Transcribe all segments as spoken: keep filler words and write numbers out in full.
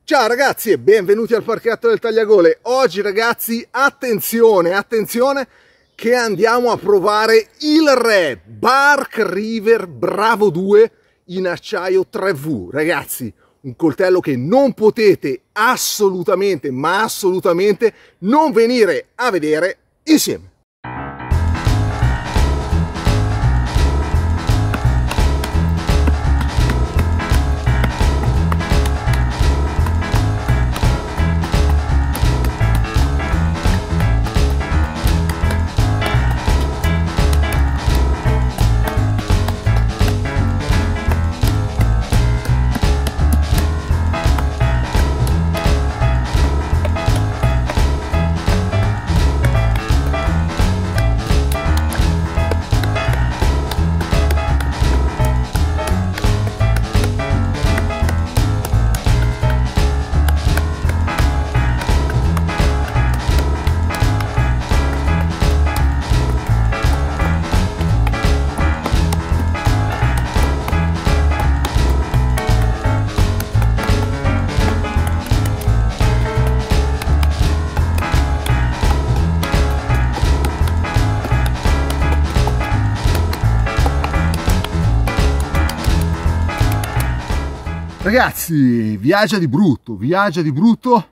Ciao ragazzi e benvenuti al parchetto del tagliagole. Oggi ragazzi, attenzione, attenzione che andiamo a provare il Re Bark River Bravo due in acciaio tre V. Ragazzi, un coltello che non potete assolutamente, ma assolutamente non venire a vedere insieme. Ragazzi, viaggia di brutto, viaggia di brutto,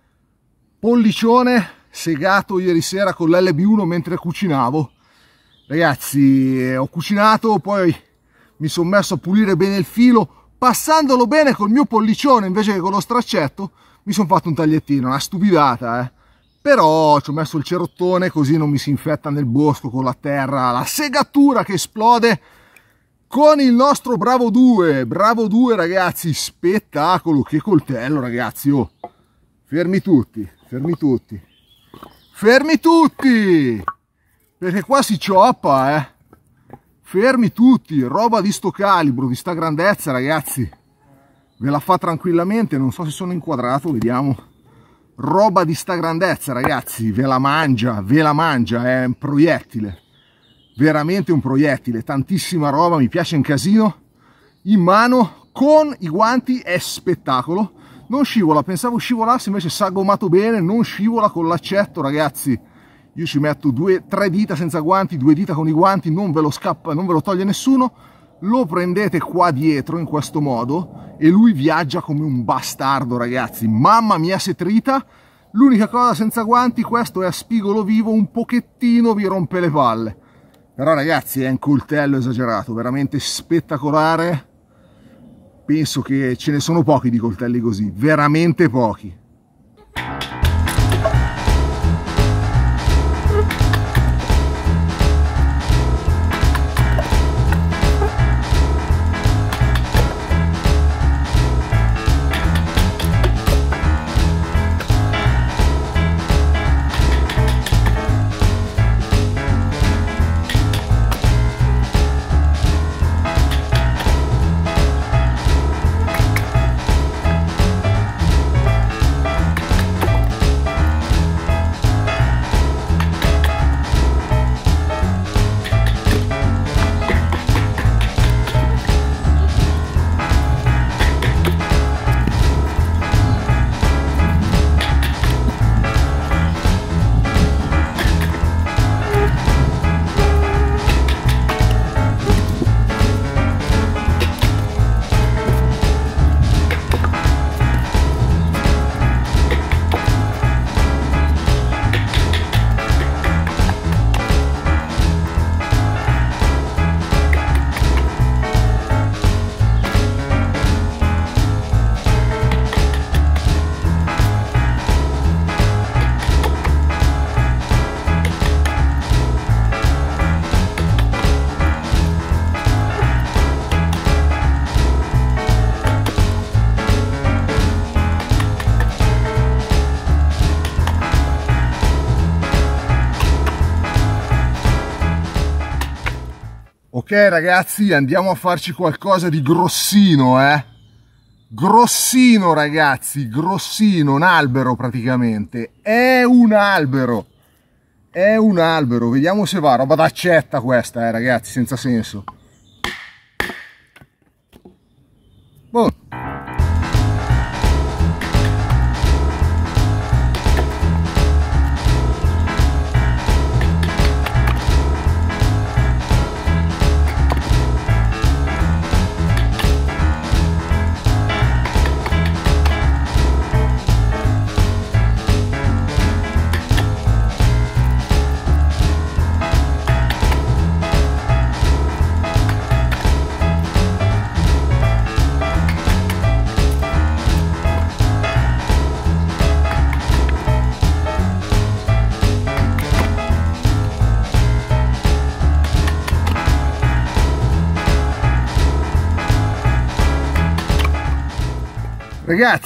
pollicione segato ieri sera con l'L B uno mentre cucinavo. Ragazzi, ho cucinato, poi mi sono messo a pulire bene il filo, passandolo bene col mio pollicione invece che con lo straccetto, mi sono fatto un tagliettino, una stupidata, eh. Però ci ho messo il cerottone così non mi si infetta nel bosco con la terra, la segatura che esplode. Con il nostro Bravo due, Bravo due ragazzi, spettacolo, che coltello ragazzi, oh, fermi tutti, fermi tutti, fermi tutti, perché qua si cioppa, eh, fermi tutti, roba di sto calibro, di sta grandezza ragazzi, ve la fa tranquillamente, non so se sono inquadrato, vediamo, roba di sta grandezza ragazzi, ve la mangia, ve la mangia, è un proiettile. Veramente un proiettile, tantissima roba, mi piace un casino. In mano, con i guanti, è spettacolo. Non scivola, pensavo scivolasse, invece si è gommato bene, non scivola con l'accetto, ragazzi. Io ci metto due, tre dita senza guanti, due dita con i guanti, non ve lo scappa, non ve lo toglie nessuno. Lo prendete qua dietro in questo modo e lui viaggia come un bastardo, ragazzi. Mamma mia se trita. L'unica cosa senza guanti, questo è a spigolo vivo, un pochettino vi rompe le palle. Però ragazzi è un coltello esagerato, veramente spettacolare, penso che ce ne sono pochi di coltelli così, veramente pochi. Ok ragazzi, andiamo a farci qualcosa di grossino, eh. Grossino ragazzi, grossino, un albero praticamente. È un albero. È un albero, vediamo se va. Roba d'accetta questa, eh ragazzi, senza senso. Boh.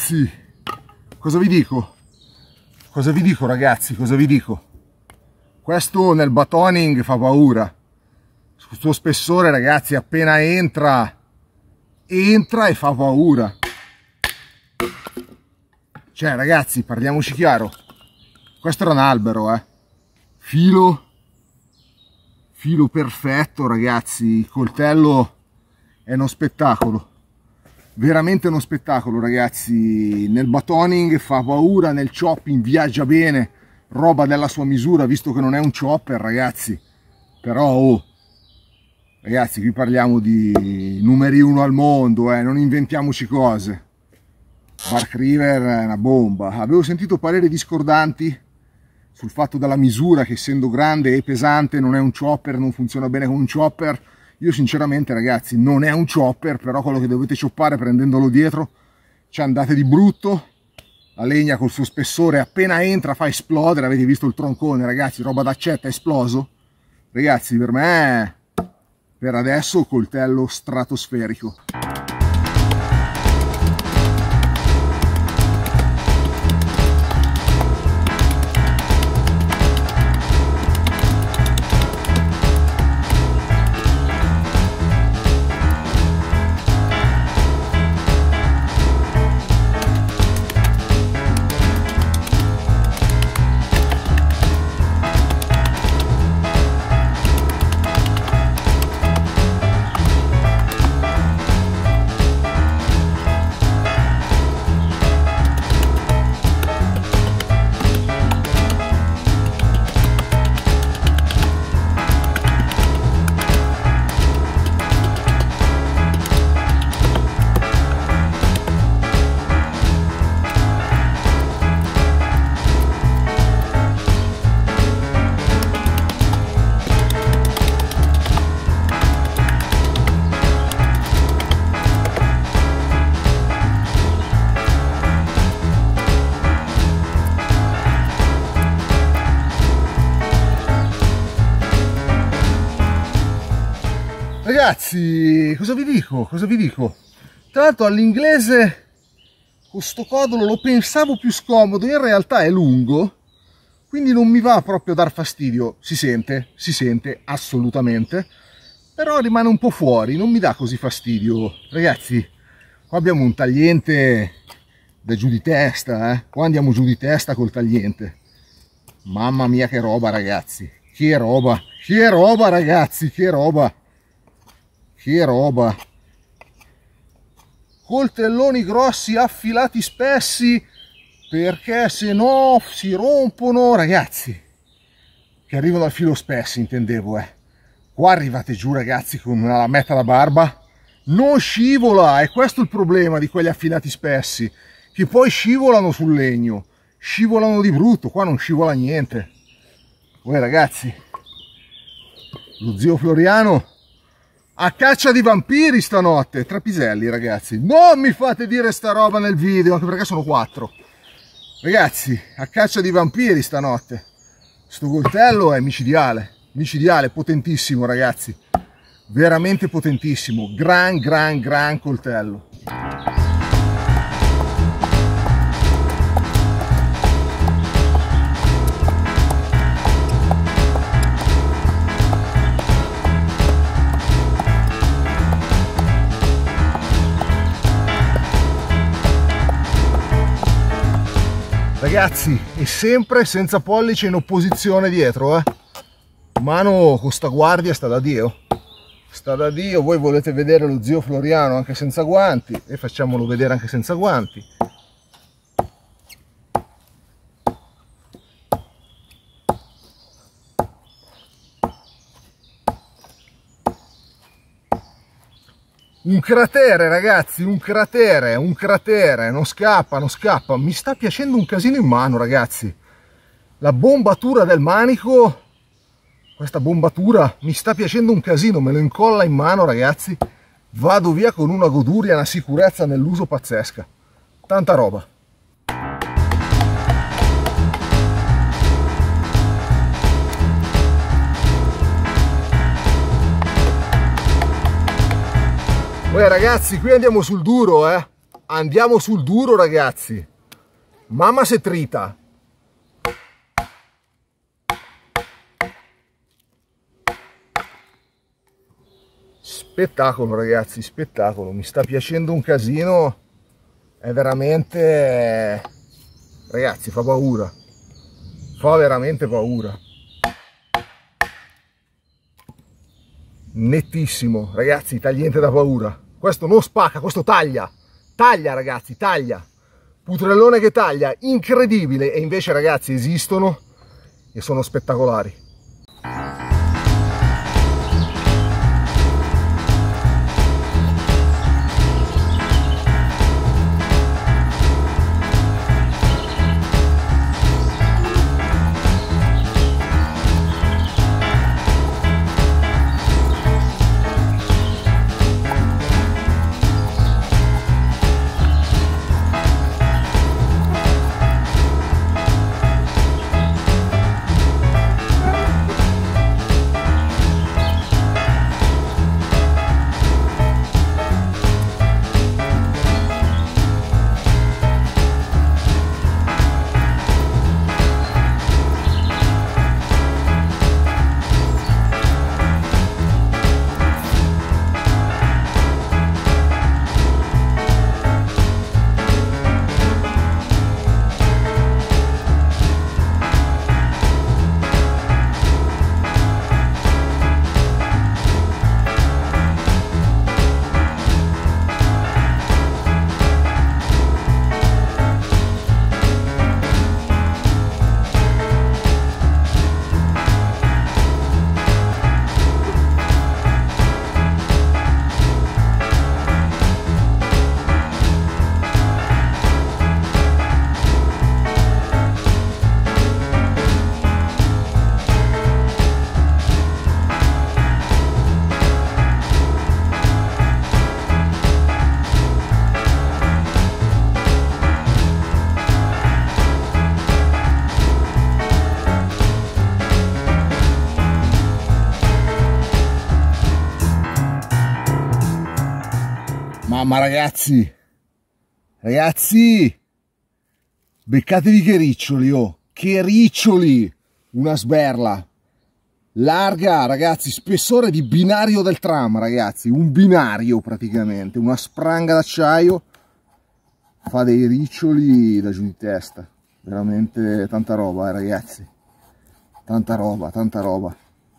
ragazzi, cosa vi dico? Cosa vi dico ragazzi? Cosa vi dico? Questo nel batoning fa paura. Sul suo spessore ragazzi, appena entra, entra e fa paura. Cioè ragazzi, parliamoci chiaro. Questo era un albero, eh. Filo, filo perfetto ragazzi. Il coltello è uno spettacolo. Veramente uno spettacolo ragazzi. Nel batoning fa paura, nel chopping viaggia bene, roba della sua misura, visto che non è un chopper ragazzi. Però oh, ragazzi, qui parliamo di numeri uno al mondo, eh, non inventiamoci cose. Bark River è una bomba. Avevo sentito pareri discordanti sul fatto della misura, che essendo grande e pesante non è un chopper, non funziona bene come un chopper. Io sinceramente ragazzi, non è un chopper, però quello che dovete choppare prendendolo dietro ci andate di brutto. La legna col suo spessore appena entra fa esplodere. Avete visto il troncone ragazzi, roba d'accetta, esploso. Ragazzi, per me per adesso coltello stratosferico. Ragazzi, cosa vi dico? Cosa vi dico? Tra l'altro all'inglese con sto codolo lo pensavo più scomodo, in realtà è lungo, quindi non mi va proprio a dar fastidio. Si sente, si sente assolutamente, però rimane un po' fuori, non mi dà così fastidio. Ragazzi, qua abbiamo un tagliente da giù di testa, eh? Qua andiamo giù di testa col tagliente. Mamma mia che roba ragazzi, che roba, che roba ragazzi, che roba. Che roba, coltelloni grossi affilati spessi, perché se no si rompono ragazzi, che arrivano al filo spessi intendevo, eh. Qua arrivate giù ragazzi con una lametta da barba, non scivola, e questo è il problema di quelli affilati spessi, che poi scivolano sul legno, scivolano di brutto. Qua non scivola niente. Voi ragazzi, lo zio Floriano a caccia di vampiri stanotte. Trapiselli ragazzi, non mi fate dire sta roba nel video, anche perché sono quattro. Ragazzi, a caccia di vampiri stanotte. Sto coltello è micidiale, micidiale, potentissimo ragazzi, veramente potentissimo, gran gran gran coltello. Ragazzi, e sempre senza pollice in opposizione dietro, eh. Mano con sta guardia sta da Dio. Sta da Dio. Voi volete vedere lo zio Floriano anche senza guanti, e facciamolo vedere anche senza guanti. Un cratere ragazzi, un cratere, un cratere, non scappa, non scappa. Mi sta piacendo un casino in mano ragazzi. La bombatura del manico, questa bombatura mi sta piacendo un casino, me lo incolla in mano ragazzi. Vado via con una goduria, una sicurezza nell'uso pazzesca. Tanta roba. Poi ragazzi, qui andiamo sul duro, eh. Andiamo sul duro, ragazzi. Mamma se trita. Spettacolo, ragazzi, spettacolo. Mi sta piacendo un casino. È veramente... Ragazzi, fa paura. Fa veramente paura. Nettissimo, ragazzi, tagliente da paura. Questo non spacca, questo taglia. Taglia, ragazzi, taglia. Putrellone che taglia, incredibile. E invece, ragazzi, esistono e sono spettacolari. Ma ragazzi, ragazzi, beccatevi che riccioli, oh, che riccioli, una sberla, larga, ragazzi, spessore di binario del tram, ragazzi, un binario praticamente, una spranga d'acciaio, fa dei riccioli da giù di testa, veramente tanta roba, eh, ragazzi, tanta roba, tanta roba,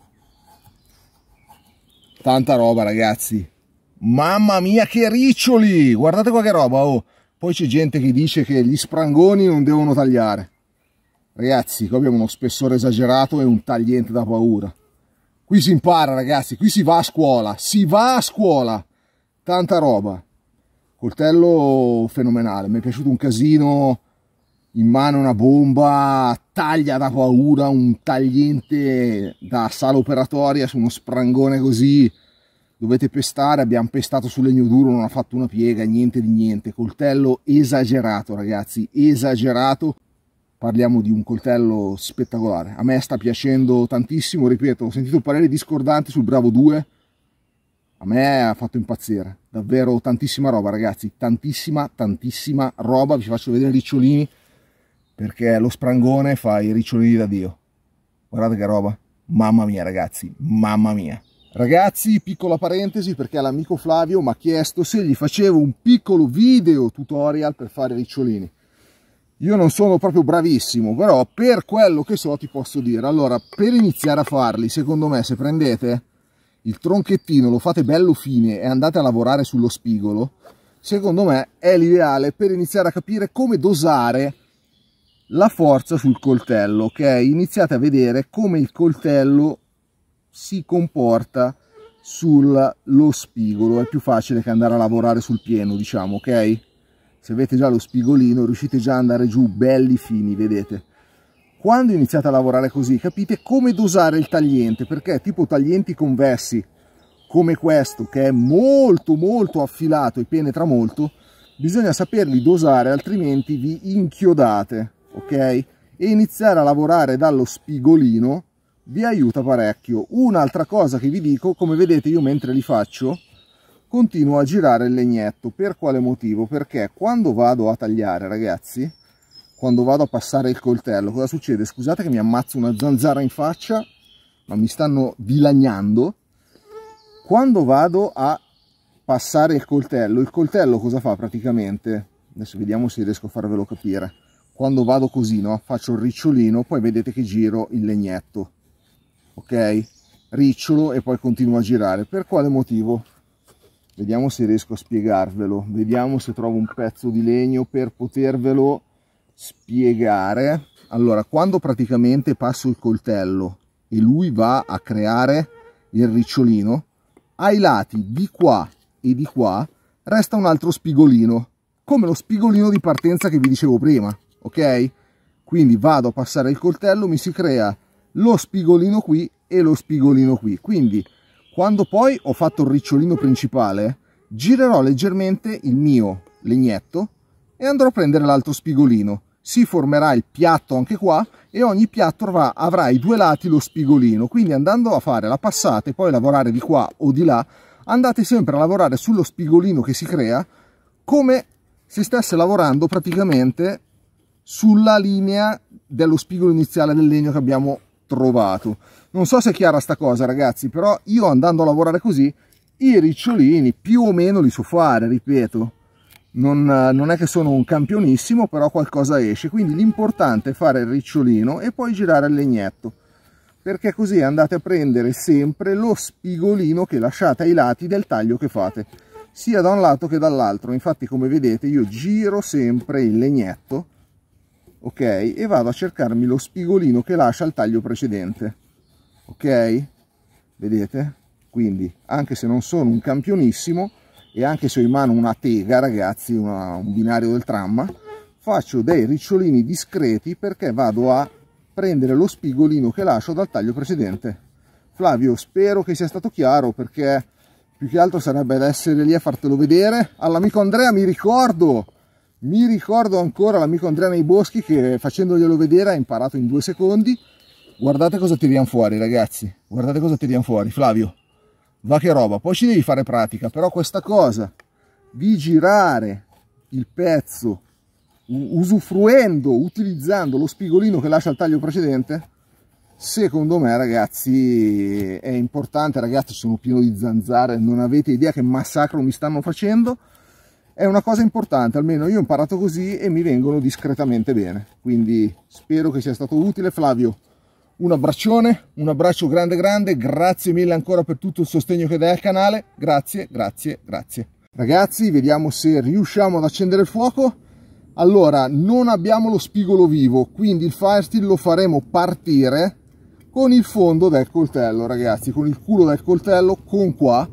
tanta roba, ragazzi. Mamma mia che riccioli, guardate qua che roba, oh. Poi c'è gente che dice che gli sprangoni non devono tagliare. Ragazzi, qua abbiamo uno spessore esagerato e un tagliente da paura. Qui si impara, ragazzi, qui si va a scuola, si va a scuola. Tanta roba. Coltello fenomenale, mi è piaciuto un casino, in mano una bomba, taglia da paura, un tagliente da sala operatoria su uno sprangone così. Dovete pestare, abbiamo pestato su legno duro, non ha fatto una piega, niente di niente. Coltello esagerato, ragazzi, esagerato. Parliamo di un coltello spettacolare. A me sta piacendo tantissimo, ripeto, ho sentito pareri discordanti sul Bravo due. A me ha fatto impazzire, davvero tantissima roba, ragazzi, tantissima, tantissima roba. Vi faccio vedere i ricciolini, perché lo sprangone fa i ricciolini da Dio. Guardate che roba, mamma mia, ragazzi, mamma mia. Ragazzi, piccola parentesi, perché l'amico Flavio mi ha chiesto se gli facevo un piccolo video tutorial per fare ricciolini. Io non sono proprio bravissimo, però per quello che so ti posso dire. Allora, per iniziare a farli, secondo me, se prendete il tronchettino, lo fate bello fine e andate a lavorare sullo spigolo, secondo me è l'ideale per iniziare a capire come dosare la forza sul coltello, ok? Iniziate a vedere come il coltello si comporta sullo spigolo, è più facile che andare a lavorare sul pieno, diciamo, ok? Se avete già lo spigolino riuscite già ad andare giù belli fini, vedete? Quando iniziate a lavorare così capite come dosare il tagliente, perché tipo taglienti convessi come questo, che è molto molto affilato e penetra molto, bisogna saperli dosare, altrimenti vi inchiodate, ok? E iniziare a lavorare dallo spigolino vi aiuta parecchio. Un'altra cosa che vi dico, come vedete io mentre li faccio, continuo a girare il legnetto. Per quale motivo? Perché quando vado a tagliare, ragazzi, quando vado a passare il coltello, cosa succede? Scusate che mi ammazzo una zanzara in faccia, ma mi stanno dilagnando. Quando vado a passare il coltello, il coltello cosa fa praticamente? Adesso vediamo se riesco a farvelo capire. Quando vado così, no? Faccio il ricciolino, poi vedete che giro il legnetto, ok? Ricciolo e poi continuo a girare. Per quale motivo? Vediamo se riesco a spiegarvelo, vediamo se trovo un pezzo di legno per potervelo spiegare. Allora, quando praticamente passo il coltello e lui va a creare il ricciolino, ai lati di qua e di qua resta un altro spigolino, come lo spigolino di partenza che vi dicevo prima, ok? Quindi vado a passare il coltello, mi si crea lo spigolino qui e lo spigolino qui. Quindi quando poi ho fatto il ricciolino principale, girerò leggermente il mio legnetto e andrò a prendere l'altro spigolino. Si formerà il piatto anche qua e ogni piatto avrà, avrà ai due lati lo spigolino. Quindi andando a fare la passata e poi lavorare di qua o di là, andate sempre a lavorare sullo spigolino che si crea come se stesse lavorando praticamente sulla linea dello spigolo iniziale del legno che abbiamo trovato. Non so se è chiara sta cosa, ragazzi, però io andando a lavorare così i ricciolini più o meno li so fare, ripeto. Non, non è che sono un campionissimo, però qualcosa esce. Quindi l'importante è fare il ricciolino e poi girare il legnetto, perché così andate a prendere sempre lo spigolino che lasciate ai lati del taglio che fate, sia da un lato che dall'altro. Infatti, come vedete, io giro sempre il legnetto, ok, e vado a cercarmi lo spigolino che lascia il taglio precedente, ok? Vedete? Quindi anche se non sono un campionissimo e anche se ho in mano una tega, ragazzi, una, un binario del tram, faccio dei ricciolini discreti perché vado a prendere lo spigolino che lascio dal taglio precedente. Flavio, spero che sia stato chiaro, perché più che altro sarebbe da essere lì a fartelo vedere. All'amico Andrea mi ricordo, mi ricordo ancora l'amico Andrea nei boschi che facendoglielo vedere ha imparato in due secondi. Guardate cosa tiriamo fuori, ragazzi, guardate cosa tiriamo fuori. Flavio, va che roba, poi ci devi fare pratica, però questa cosa di girare il pezzo usufruendo, utilizzando lo spigolino che lascia il taglio precedente, secondo me, ragazzi, è importante. Ragazzi, sono pieno di zanzare, non avete idea che massacro mi stanno facendo. È una cosa importante, almeno io ho imparato così e mi vengono discretamente bene, quindi spero che sia stato utile. Flavio, un abbraccione, un abbraccio grande grande, grazie mille ancora per tutto il sostegno che dai al canale, grazie, grazie, grazie. Ragazzi, vediamo se riusciamo ad accendere il fuoco. Allora, non abbiamo lo spigolo vivo, quindi il firesteel lo faremo partire con il fondo del coltello, ragazzi, con il culo del coltello, con qua.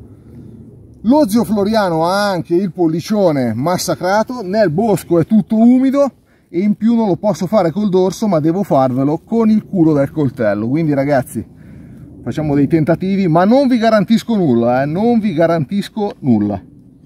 Lo zio Floriano ha anche il pollicione massacrato, nel bosco è tutto umido, e in più non lo posso fare col dorso, ma devo farvelo con il culo del coltello. Quindi, ragazzi, facciamo dei tentativi, ma non vi garantisco nulla, eh? Non vi garantisco nulla.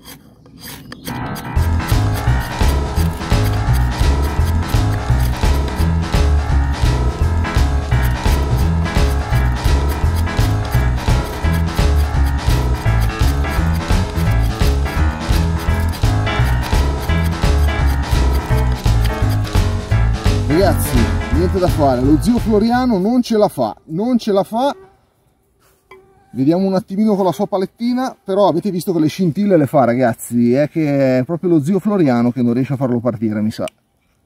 Ragazzi, niente da fare, lo zio Floriano non ce la fa, non ce la fa. Vediamo un attimino con la sua palettina, però avete visto che le scintille le fa, ragazzi. È che è proprio lo zio Floriano che non riesce a farlo partire, mi sa.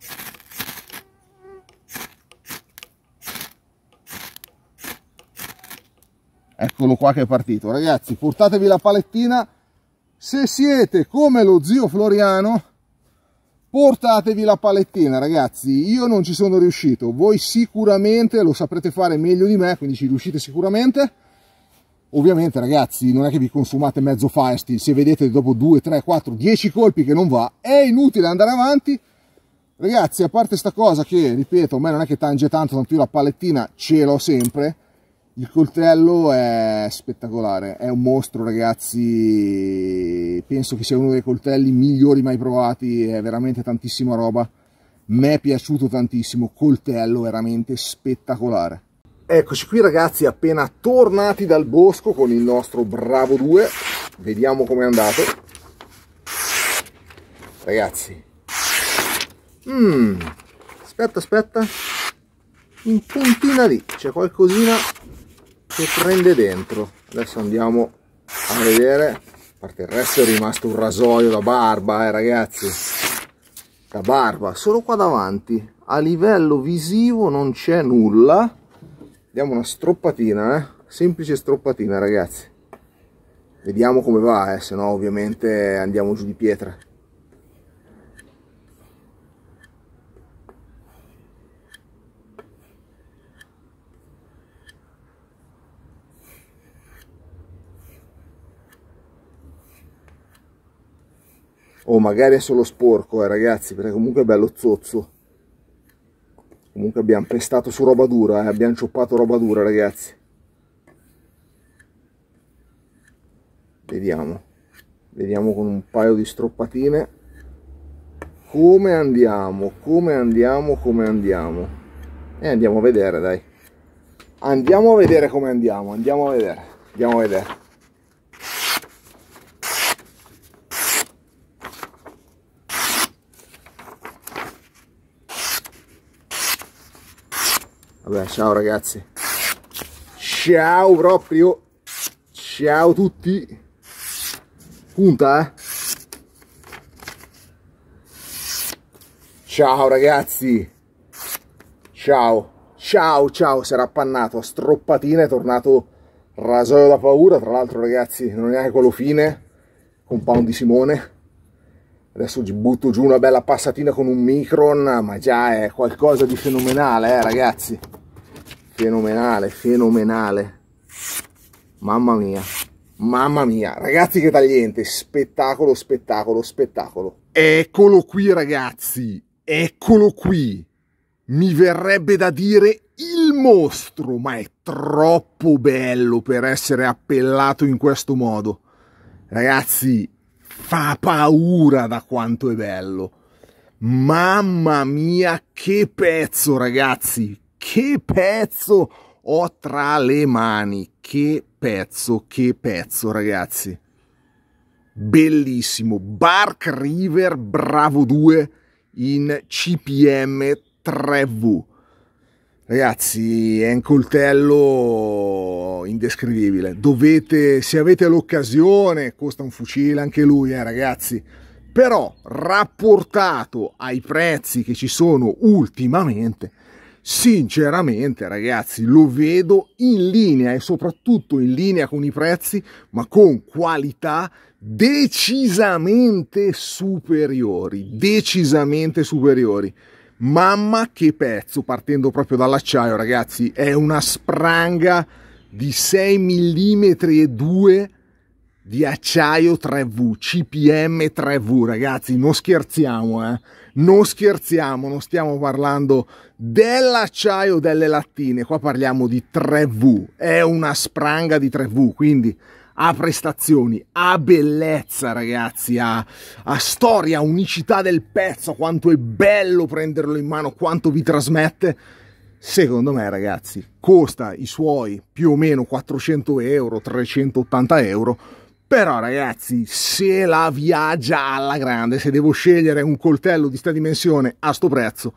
Eccolo qua che è partito. Ragazzi, portatevi la palettina. Se siete come lo zio Floriano, portatevi la palettina, ragazzi. Io non ci sono riuscito, voi sicuramente lo saprete fare meglio di me, quindi ci riuscite sicuramente. Ovviamente, ragazzi, non è che vi consumate mezzo firesteel. Se vedete dopo due, tre, quattro, dieci colpi che non va, è inutile andare avanti. Ragazzi, a parte sta cosa che, ripeto, a me non è che tange tanto, tanto io la palettina ce l'ho sempre. Il coltello è spettacolare, è un mostro, ragazzi. Penso che sia uno dei coltelli migliori mai provati, è veramente tantissima roba. Mi è piaciuto tantissimo, coltello veramente spettacolare. Eccoci qui, ragazzi, appena tornati dal bosco con il nostro Bravo due. vediamo com'è andato. Ragazzi, mm, aspetta, aspetta, in puntina lì c'è qualcosina che prende dentro. Adesso andiamo a vedere. A parte il resto è rimasto un rasoio da barba, eh ragazzi, da barba. Solo qua davanti, a livello visivo non c'è nulla. Diamo una stroppatina, eh? Semplice stroppatina, ragazzi. Vediamo come va, eh? Se no ovviamente andiamo giù di pietra. O magari è solo sporco, eh, ragazzi, perché comunque è bello zozzo. Comunque abbiamo pestato su roba dura, eh? Abbiamo cioppato roba dura, ragazzi. Vediamo. Vediamo con un paio di stroppatine come andiamo, come andiamo, come andiamo. E andiamo a vedere, dai. Andiamo a vedere come andiamo, andiamo a vedere, andiamo a vedere. Vabbè, ciao ragazzi, ciao proprio, ciao tutti, punta eh, ciao ragazzi, ciao, ciao, ciao, si era appannato a stroppatina, è tornato rasoio da paura, tra l'altro ragazzi non è neanche quello fine, compound di Simone. Adesso ci butto giù una bella passatina con un micron, ma già è qualcosa di fenomenale, eh ragazzi. Fenomenale, fenomenale. Mamma mia, mamma mia. Ragazzi che tagliente, spettacolo, spettacolo, spettacolo. Eccolo qui ragazzi, eccolo qui. Mi verrebbe da dire il mostro, ma è troppo bello per essere appellato in questo modo. Ragazzi, fa paura da quanto è bello. Mamma mia, che pezzo ragazzi, che pezzo ho tra le mani, che pezzo, che pezzo ragazzi. Bellissimo, Bark River Bravo due in C P M tre V. Ragazzi, è un coltello indescrivibile. Dovete, se avete l'occasione, costa un fucile anche lui, eh, ragazzi. Però, rapportato ai prezzi che ci sono ultimamente, sinceramente, ragazzi, lo vedo in linea e soprattutto in linea con i prezzi, ma con qualità decisamente superiori, decisamente superiori. Mamma che pezzo, partendo proprio dall'acciaio ragazzi, è una spranga di sei virgola due millimetri di acciaio tre V, C P M tre V ragazzi, non scherziamo eh, non scherziamo, non stiamo parlando dell'acciaio delle lattine, qua parliamo di tre V, è una spranga di tre V, quindi a prestazioni, a bellezza ragazzi, a, a storia, a unicità del pezzo, quanto è bello prenderlo in mano, quanto vi trasmette. Secondo me ragazzi costa i suoi più o meno quattrocento euro, trecentottanta euro, però ragazzi se la viaggia alla grande, se devo scegliere un coltello di sta dimensione a sto prezzo,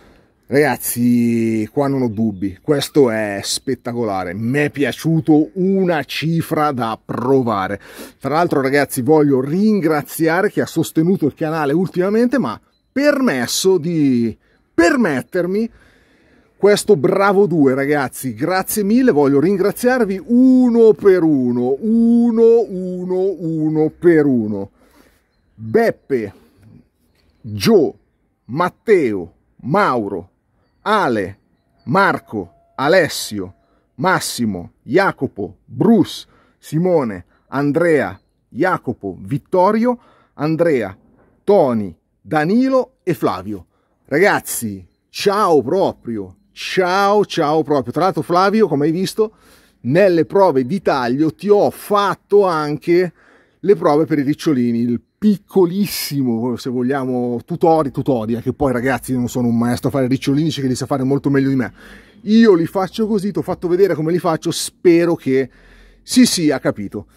ragazzi, qua non ho dubbi, questo è spettacolare, mi è piaciuto una cifra da provare. Tra l'altro ragazzi voglio ringraziare chi ha sostenuto il canale ultimamente, ma permesso di permettermi questo Bravo due ragazzi, grazie mille, voglio ringraziarvi uno per uno, uno, uno, uno per uno. Beppe, Gio, Matteo, Mauro, Ale, Marco, Alessio, Massimo, Jacopo, Bruce, Simone, Andrea, Jacopo, Vittorio, Andrea, Tony, Danilo e Flavio. Ragazzi, ciao proprio, ciao ciao proprio. Tra l'altro Flavio, come hai visto, nelle prove di taglio ti ho fatto anche le prove per i ricciolini, il piccolissimo, se vogliamo, tutori, tutoria, che poi ragazzi io non sono un maestro a fare ricciolini, c'è che li sa fare molto meglio di me. Io li faccio così, ti ho fatto vedere come li faccio, spero che si sia capito. Uh,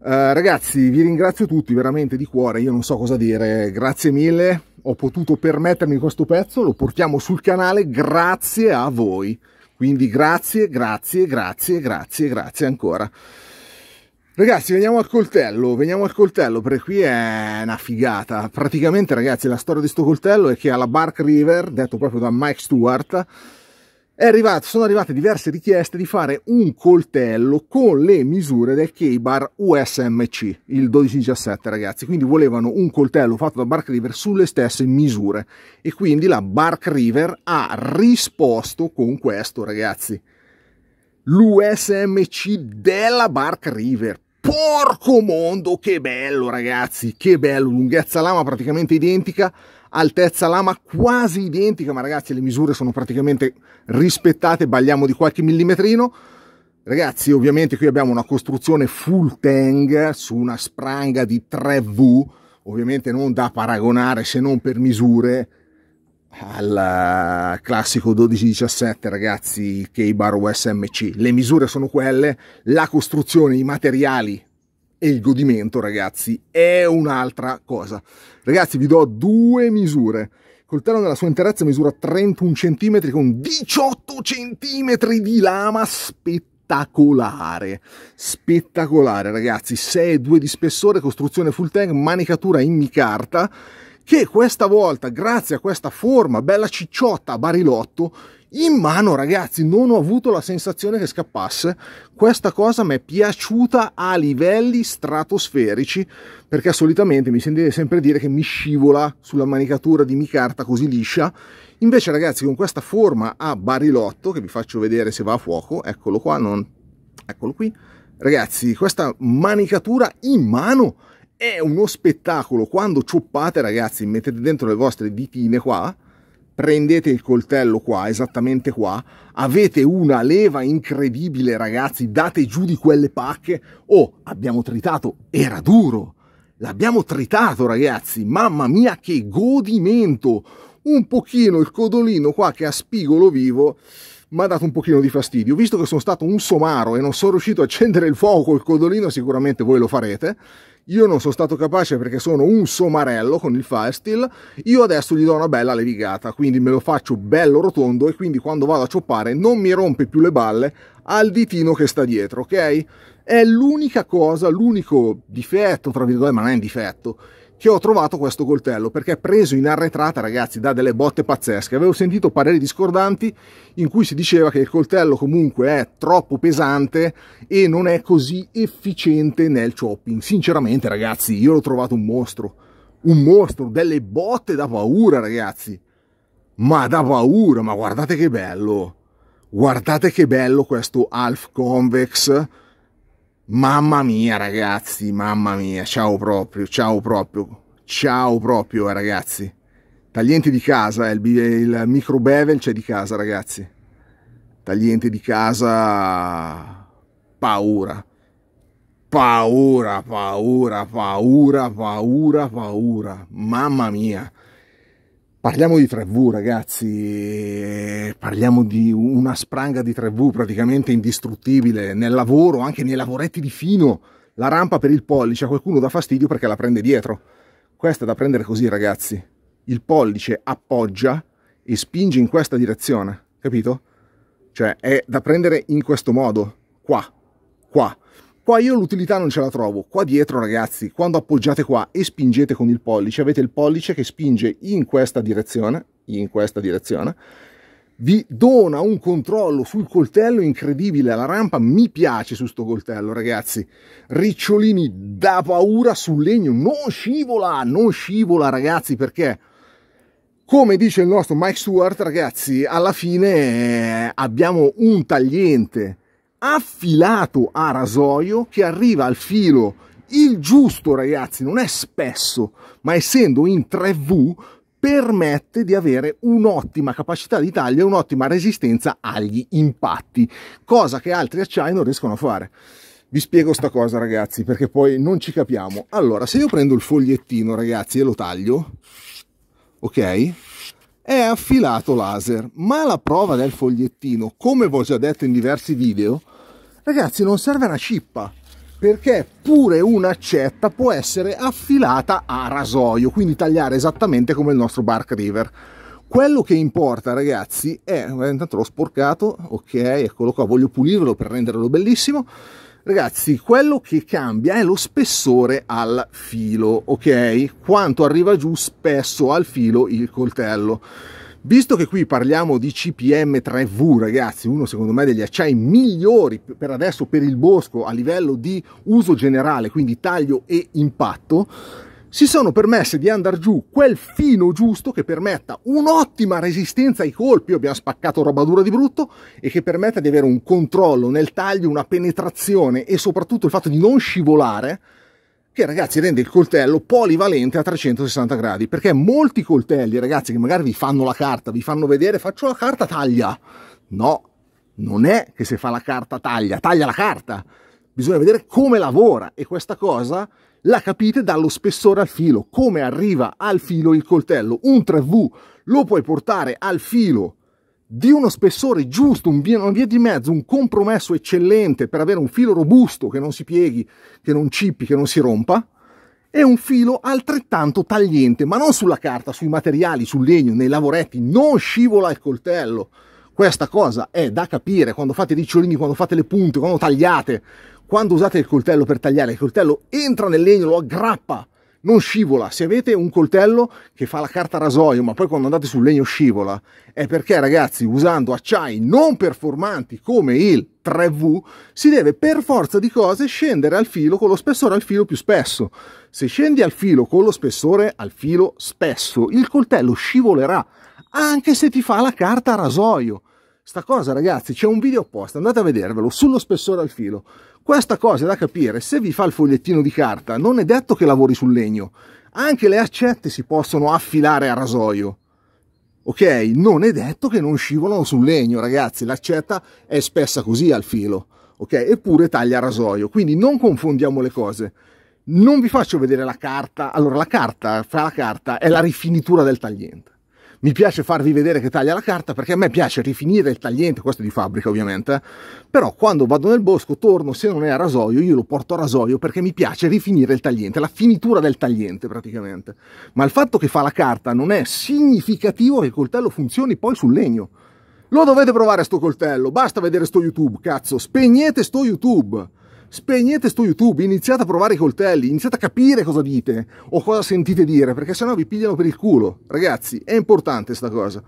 Uh, ragazzi, vi ringrazio tutti veramente di cuore, io non so cosa dire, grazie mille, ho potuto permettermi questo pezzo, lo portiamo sul canale grazie a voi, quindi grazie, grazie, grazie, grazie, grazie ancora. Ragazzi, veniamo al coltello, veniamo al coltello, perché qui è una figata. Praticamente, ragazzi, la storia di sto coltello è che alla Bark River, detto proprio da Mike Stewart, è arrivato, sono arrivate diverse richieste di fare un coltello con le misure del K-Bar U S M C, il dodici diciassette, ragazzi. Quindi volevano un coltello fatto da Bark River sulle stesse misure. E quindi la Bark River ha risposto con questo, ragazzi. L'U S M C della Bark River. Porco mondo, che bello, ragazzi, che bello. Lunghezza lama praticamente identica, altezza lama quasi identica, ma ragazzi le misure sono praticamente rispettate, balliamo di qualche millimetrino. Ragazzi, ovviamente qui abbiamo una costruzione full tang su una spranga di tre V, ovviamente non da paragonare se non per misure al classico dodici diciassette, ragazzi, K-Bar U S M C. Le misure sono quelle, la costruzione, i materiali e il godimento, ragazzi, è un'altra cosa. Ragazzi, vi do due misure. Il coltello nella sua interezza misura trentuno centimetri con diciotto centimetri di lama, spettacolare, spettacolare, ragazzi. sei e due di spessore, costruzione full tang, manicatura in micarta, che questa volta, grazie a questa forma bella cicciotta a barilotto, in mano, ragazzi, non ho avuto la sensazione che scappasse. Questa cosa mi è piaciuta a livelli stratosferici, perché solitamente mi sentite sempre dire che mi scivola sulla manicatura di micarta così liscia. Invece, ragazzi, con questa forma a barilotto, che vi faccio vedere se va a fuoco, eccolo qua, non... eccolo qui, ragazzi, questa manicatura in mano è uno spettacolo. Quando cioppate, ragazzi, mettete dentro le vostre ditine qua, prendete il coltello qua, esattamente qua, avete una leva incredibile, ragazzi, date giù di quelle pacche. Oh, abbiamo tritato, era duro, l'abbiamo tritato, ragazzi, mamma mia che godimento. Un pochino il codolino qua che a spigolo vivo mi ha dato un pochino di fastidio, visto che sono stato un somaro e non sono riuscito a accendere il fuoco col codolino, sicuramente voi lo farete. Io non sono stato capace perché sono un somarello con il Firesteel. Io adesso gli do una bella levigata, quindi me lo faccio bello rotondo e quindi quando vado a cioppare non mi rompe più le balle al ditino che sta dietro, ok? È l'unica cosa, l'unico difetto, tra virgolette, ma non è un difetto, che ho trovato questo coltello, perché preso in arretrata, ragazzi, dà delle botte pazzesche. Avevo sentito pareri discordanti in cui si diceva che il coltello comunque è troppo pesante e non è così efficiente nel chopping. Sinceramente, ragazzi, io l'ho trovato un mostro, un mostro, delle botte da paura, ragazzi, ma da paura. Ma guardate che bello, guardate che bello questo Half Convex. Mamma mia, ragazzi, mamma mia, ciao proprio, ciao proprio, ciao proprio, eh, ragazzi. Tagliente di casa, eh, il, il micro bevel c'è di casa, ragazzi. Tagliente di casa, paura, paura, paura, paura, paura, paura, mamma mia. Parliamo di tre V, ragazzi, parliamo di una spranga di tre V praticamente indistruttibile. Nel lavoro, anche nei lavoretti di fino, la rampa per il pollice a qualcuno dà fastidio perché la prende dietro. Questa è da prendere così, ragazzi. Il pollice appoggia e spinge in questa direzione, capito? Cioè è da prendere in questo modo, qua, qua. Qua io l'utilità non ce la trovo. Qua dietro, ragazzi, quando appoggiate qua e spingete con il pollice, avete il pollice che spinge in questa direzione, in questa direzione, vi dona un controllo sul coltello incredibile. La rampa mi piace su sto coltello, ragazzi. Ricciolini da paura sul legno, non scivola, non scivola, ragazzi, perché, come dice il nostro Mike Stewart, ragazzi, alla fine abbiamo un tagliente affilato a rasoio che arriva al filo il giusto, ragazzi, non è spesso, ma essendo in tre V permette di avere un'ottima capacità di taglio e un'ottima resistenza agli impatti, cosa che altri acciai non riescono a fare. Vi spiego sta cosa, ragazzi, perché poi non ci capiamo. Allora, se io prendo il fogliettino, ragazzi, e lo taglio, ok? È affilato laser, ma la prova del fogliettino, come vi ho già detto in diversi video, ragazzi, non serve una cippa, perché pure un'accetta può essere affilata a rasoio, quindi tagliare esattamente come il nostro Bark River. Quello che importa, ragazzi, è, intanto l'ho sporcato, ok, eccolo qua, voglio pulirlo per renderlo bellissimo. Ragazzi, quello che cambia è lo spessore al filo, ok? Quanto arriva giù spesso al filo il coltello. Visto che qui parliamo di C P M tre V, ragazzi, uno secondo me degli acciai migliori per adesso per il bosco a livello di uso generale, quindi taglio e impatto, si sono permesse di andare giù quel fino giusto che permetta un'ottima resistenza ai colpi, abbiamo spaccato roba dura di brutto, e che permetta di avere un controllo nel taglio, una penetrazione e soprattutto il fatto di non scivolare, che ragazzi rende il coltello polivalente a trecentosessanta gradi, perché molti coltelli, ragazzi, che magari vi fanno la carta, vi fanno vedere faccio la carta, taglia. No, non è che se fa la carta taglia, taglia la carta. Bisogna vedere come lavora, e questa cosa la capite dallo spessore al filo, come arriva al filo il coltello. Un tre V lo puoi portare al filo di uno spessore giusto, un via, una via di mezzo, un compromesso eccellente per avere un filo robusto, che non si pieghi, che non cippi, che non si rompa, e un filo altrettanto tagliente, ma non sulla carta, sui materiali, sul legno, nei lavoretti, non scivola il coltello. Questa cosa è da capire quando fate i ricciolini, quando fate le punte, quando tagliate. Quando usate il coltello per tagliare, il coltello entra nel legno, lo aggrappa, non scivola. Se avete un coltello che fa la carta rasoio, ma poi quando andate sul legno scivola, è perché, ragazzi, usando acciai non performanti come il tre V, si deve per forza di cose scendere al filo con lo spessore al filo più spesso. Se scendi al filo con lo spessore al filo spesso, il coltello scivolerà, anche se ti fa la carta rasoio. Sta cosa, ragazzi, c'è un video apposta, andate a vedervelo, sullo spessore al filo. Questa cosa è da capire. Se vi fa il fogliettino di carta, non è detto che lavori sul legno. Anche le accette si possono affilare a rasoio. Ok? Non è detto che non scivolano sul legno, ragazzi. L'accetta è spessa così al filo, ok? Eppure taglia a rasoio. Quindi non confondiamo le cose. Non vi faccio vedere la carta. Allora, la carta, fa la carta, è la rifinitura del tagliente. Mi piace farvi vedere che taglia la carta perché a me piace rifinire il tagliente, questo è di fabbrica ovviamente, eh? Però quando vado nel bosco, torno, se non è a rasoio, io lo porto a rasoio perché mi piace rifinire il tagliente, la finitura del tagliente praticamente. Ma il fatto che fa la carta non è significativo che il coltello funzioni poi sul legno. Lo dovete provare sto coltello, basta vedere sto YouTube, cazzo, spegnete sto YouTube. Spegnete sto YouTube, iniziate a provare i coltelli, iniziate a capire cosa dite o cosa sentite dire, perché sennò vi pigliano per il culo. Ragazzi, è importante sta cosa.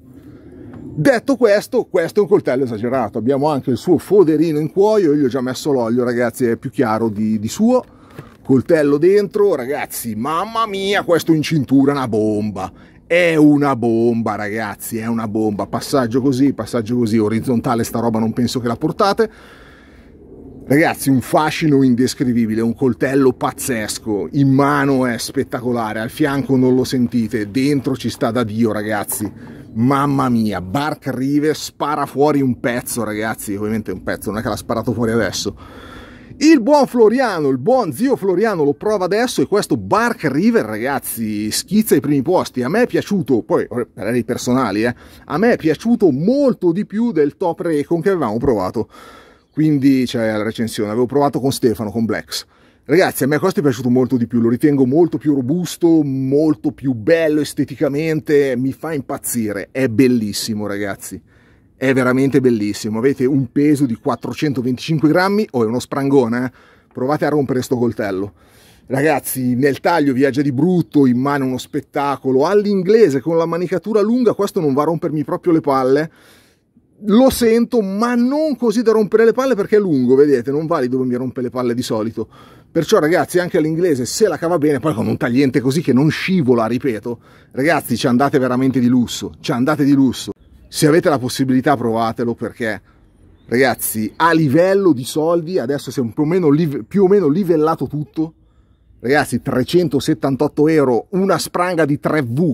Detto questo, questo è un coltello esagerato. Abbiamo anche il suo foderino in cuoio, io gli ho già messo l'olio, ragazzi, è più chiaro di, di suo. Coltello dentro, ragazzi, mamma mia, questo in cintura è una bomba. È una bomba, ragazzi, è una bomba. Passaggio così, passaggio così, orizzontale sta roba non penso che la portate. Ragazzi, un fascino indescrivibile, un coltello pazzesco, in mano è spettacolare, al fianco non lo sentite, dentro ci sta da Dio, ragazzi. Mamma mia, Bark River spara fuori un pezzo, ragazzi, ovviamente un pezzo, non è che l'ha sparato fuori adesso. Il buon Floriano, il buon zio Floriano lo prova adesso e questo Bark River, ragazzi, schizza ai primi posti. A me è piaciuto, poi per i personali, eh, a me è piaciuto molto di più del Top Recon che avevamo provato. Quindi c'è la recensione, avevo provato con Stefano, con Blex. Ragazzi, a me questo è piaciuto molto di più, lo ritengo molto più robusto, molto più bello esteticamente, mi fa impazzire, è bellissimo, ragazzi, è veramente bellissimo. Avete un peso di quattrocentoventicinque grammi, o oh, è uno sprangone, eh? Provate a rompere sto coltello. Ragazzi, nel taglio viaggia di brutto, in mano uno spettacolo, all'inglese con la manicatura lunga, questo non va a rompermi proprio le palle. Lo sento, ma non così da rompere le palle perché è lungo, vedete, non va lì dove mi rompe le palle di solito. Perciò, ragazzi, anche all'inglese se la cava bene, poi con un tagliente così che non scivola, ripeto, ragazzi, ci andate veramente di lusso, ci andate di lusso. Se avete la possibilità provatelo perché, ragazzi, a livello di soldi, adesso siamo più o meno, più o meno livellato tutto, ragazzi, trecentosettantotto euro, una spranga di tre V,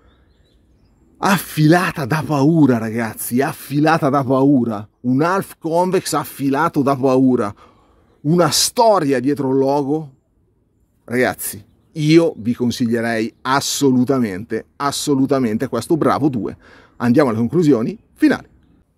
affilata da paura, ragazzi, affilata da paura, un half convex affilato da paura, una storia dietro il logo. Ragazzi, io vi consiglierei assolutamente, assolutamente questo Bravo due. Andiamo alle conclusioni finali.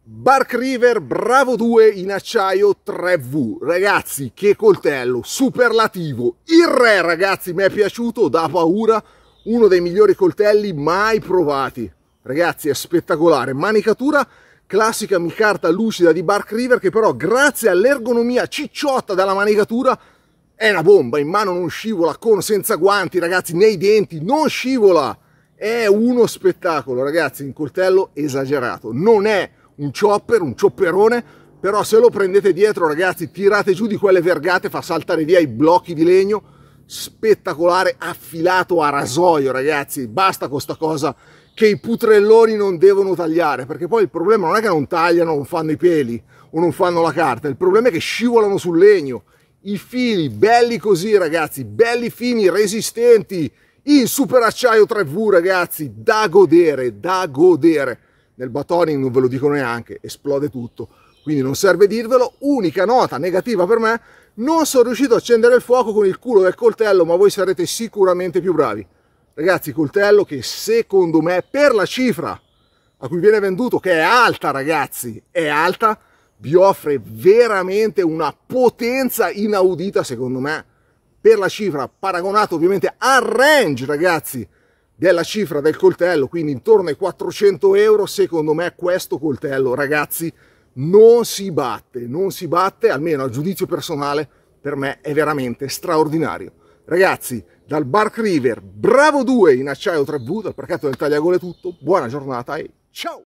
Bark River Bravo due in acciaio tre V, ragazzi, che coltello superlativo, il re, ragazzi, mi è piaciuto da paura, uno dei migliori coltelli mai provati, ragazzi, è spettacolare. Manicatura classica micarta lucida di Bark River, che però grazie all'ergonomia cicciotta della manicatura è una bomba, in mano non scivola, con senza guanti, ragazzi, nei denti non scivola, è uno spettacolo, ragazzi, un coltello esagerato, non è un chopper, un chopperone, però se lo prendete dietro, ragazzi, tirate giù di quelle vergate, fa saltare via i blocchi di legno, spettacolare, affilato a rasoio, ragazzi, basta con sta cosa che i putrelloni non devono tagliare, perché poi il problema non è che non tagliano, non fanno i peli o non fanno la carta, il problema è che scivolano sul legno. I fili belli così, ragazzi, belli fini, resistenti, in super acciaio tre V, ragazzi, da godere, da godere. Nel batoning non ve lo dico neanche, esplode tutto, quindi non serve dirvelo. Unica nota negativa per me, non sono riuscito a accendere il fuoco con il culo del coltello, ma voi sarete sicuramente più bravi. Ragazzi, coltello che secondo me, per la cifra a cui viene venduto, che è alta, ragazzi, è alta, vi offre veramente una potenza inaudita, secondo me, per la cifra, paragonato ovviamente al range, ragazzi, della cifra del coltello, quindi intorno ai quattrocento euro. Secondo me questo coltello, ragazzi, non si batte, non si batte, almeno a giudizio personale, per me è veramente straordinario. Ragazzi, dal Bark River Bravo due in acciaio tre V, dal Parchetto del Tagliagole è tutto, buona giornata e ciao!